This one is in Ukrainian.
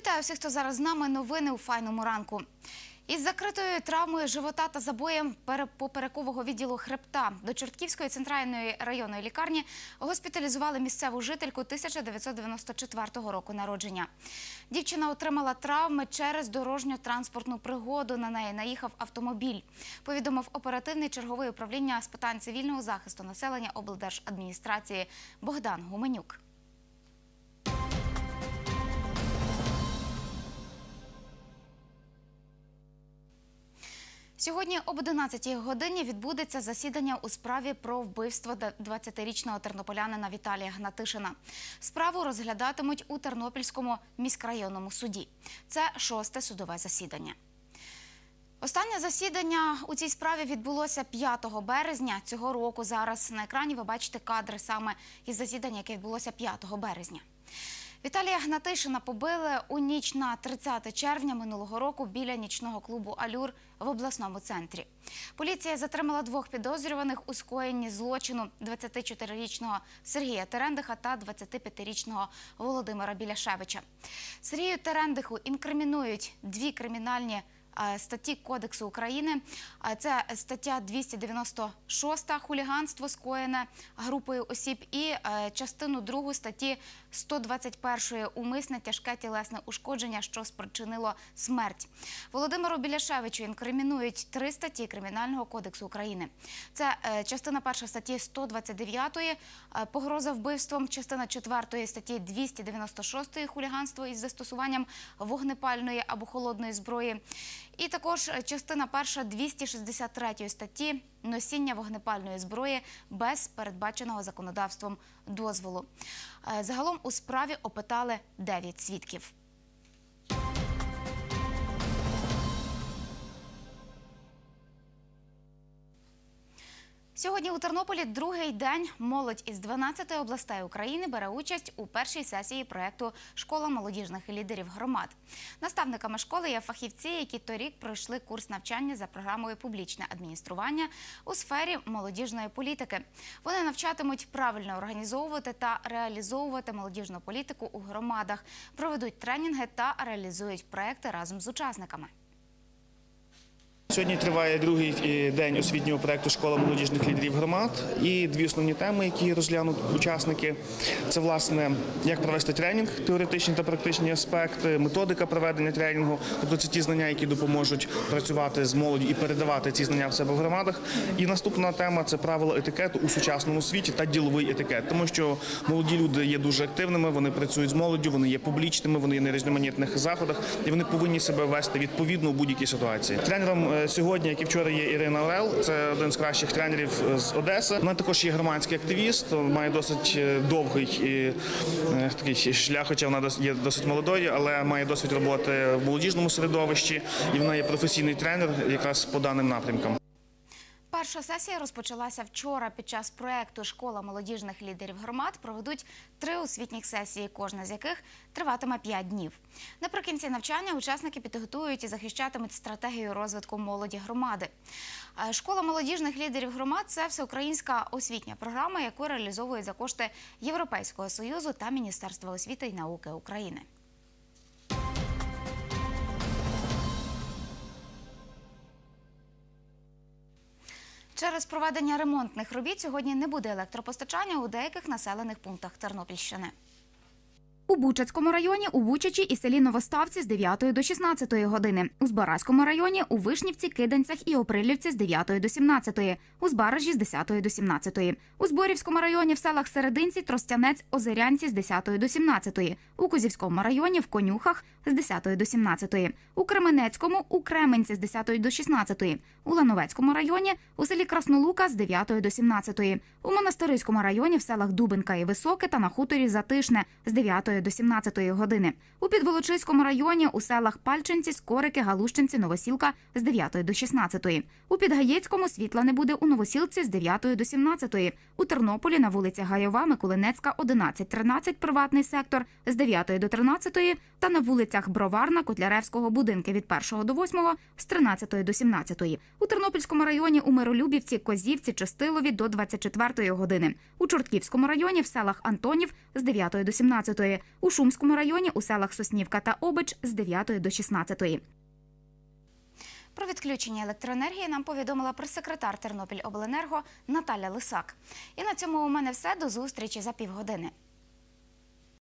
Вітаю всіх, хто зараз з нами. Новини у файному ранку. Із закритою травмою живота та забоєм поперекового відділу хребта до Чортківської центральної районної лікарні госпіталізували місцеву жительку 1994 року народження. Дівчина отримала травми через дорожньо-транспортну пригоду. На неї наїхав автомобіль, повідомив оперативний черговий управління з питань цивільного захисту населення облдержадміністрації Богдан Гуменюк. Сьогодні об 11-й годині відбудеться засідання у справі про вбивство 20-річного тернополянина Віталія Гнатишина. Справу розглядатимуть у Тернопільському міськрайонному суді. Це 6-те судове засідання. Останнє засідання у цій справі відбулося 5 березня цього року. Зараз на екрані ви бачите кадри саме із засідання, яке відбулося 5 березня. Віталія Гнатишина побили у ніч на 30 червня минулого року біля нічного клубу «Алюр» в обласному центрі. Поліція затримала 2 підозрюваних у скоєнні злочину – 24-річного Сергія Терендиха та 25-річного Володимира Біляшевича. Сергію Терендиху інкримінують 2 кримінальні статті Кодексу України. Це стаття 296 – хуліганство, скоєне групою осіб, і частину 2 статті 121 – умисне тяжке тілесне ушкодження, що спричинило смерть. Володимиру Біляшевичу інкримінують 3 статті Кримінального кодексу України. Це частина 1 статті 129 – погроза вбивством, частина 4 статті 296 – хуліганство із застосуванням вогнепальної або холодної зброї. І також частина 1 263 статті «Носіння вогнепальної зброї без передбаченого законодавством дозволу». Загалом у справі опитали 9 свідків. Сьогодні у Тернополі другий день молодь із 12 областей України бере участь у першій сесії проєкту «Школа молодіжних лідерів громад». Наставниками школи є фахівці, які торік пройшли курс навчання за програмою «Публічне адміністрування» у сфері молодіжної політики. Вони навчатимуть правильно організовувати та реалізовувати молодіжну політику у громадах, проведуть тренінги та реалізують проєкти разом з учасниками. Сьогодні триває другий день освітнього проєкту «Школа молодіжних лідерів громад». І 2 основні теми, які розглянуть учасники. Це, власне, як провести тренінг, теоретичні та практичні аспекти, методика проведення тренінгу. Тобто це ті знання, які допоможуть працювати з молоддю і передавати ці знання в себе в громадах. І наступна тема – це правила етикету у сучасному світі та діловий етикет. Тому що молоді люди є дуже активними, вони працюють з молоддю, вони є публічними, вони є на різноманітних заходах. І вони повинні себе вести відповідно у будь-якій ситуації. Тренером сьогодні, як і вчора, є Ірина Орел, це один з кращих тренерів з Одеси. Вона також є громадський активіст, має досить довгий такий шлях, хоча вона є досить молодою, але має досвід роботи в молодіжному середовищі, і вона є професійний тренер якраз по даним напрямкам. Перша сесія розпочалася вчора. Під час проєкту «Школа молодіжних лідерів громад» проведуть 3 освітніх сесії, кожна з яких триватиме 5 днів. Наприкінці навчання учасники підготують і захищатимуть стратегію розвитку молоді громади. «Школа молодіжних лідерів громад» – це всеукраїнська освітня програма, яку реалізовують за кошти Європейського Союзу та Міністерства освіти і науки України. Через проведення ремонтних робіт сьогодні не буде електропостачання у деяких населених пунктах Тернопільщини. У Бучацькому районі, у Бучачі і селі Новоставці з 9 до 16 години. У Збаразькому районі, у Вишнівці, Киданцях і Оприлівці з 9 до 17, у Збаражі з 10 до 17. У Зборівському районі в селах Серединці, Тростянець, Озерянці з 10 до 17. У Козівському районі в Конюхах з 10 до 17. У Кременецькому, у Кременці з 10 до 16. У Лановецькому районі, у селі Краснолука з 9 до 17. У Монастириському районі в селах Дубинка і Високе та на хуторі Затишне з 9 до 17 години. У Підволочиському районі у селах Пальчинці, Скорики, Галущинці, Новосілка з 9 до 16. У Підгаєцькому світла не буде у Новосілці з 9 до 17. У Тернополі на вулиці Гайова, Миколинецька, 11-13 приватний сектор з 9 до 13 та на вулицях Броварна, Котляревського будинки від 1 до 8 з 13 до 17. У Тернопільському районі у Миролюбівці, Козівці, Чистилові до 24 години. У Чортківському районі в селах Антонів з 9 до 17. У Шумському районі у селах Соснівка та Обич з 9 до 16. Про відключення електроенергії нам повідомила прес-секретар Тернопільобленерго Наталя Лисак. І на цьому у мене все. До зустрічі за півгодини.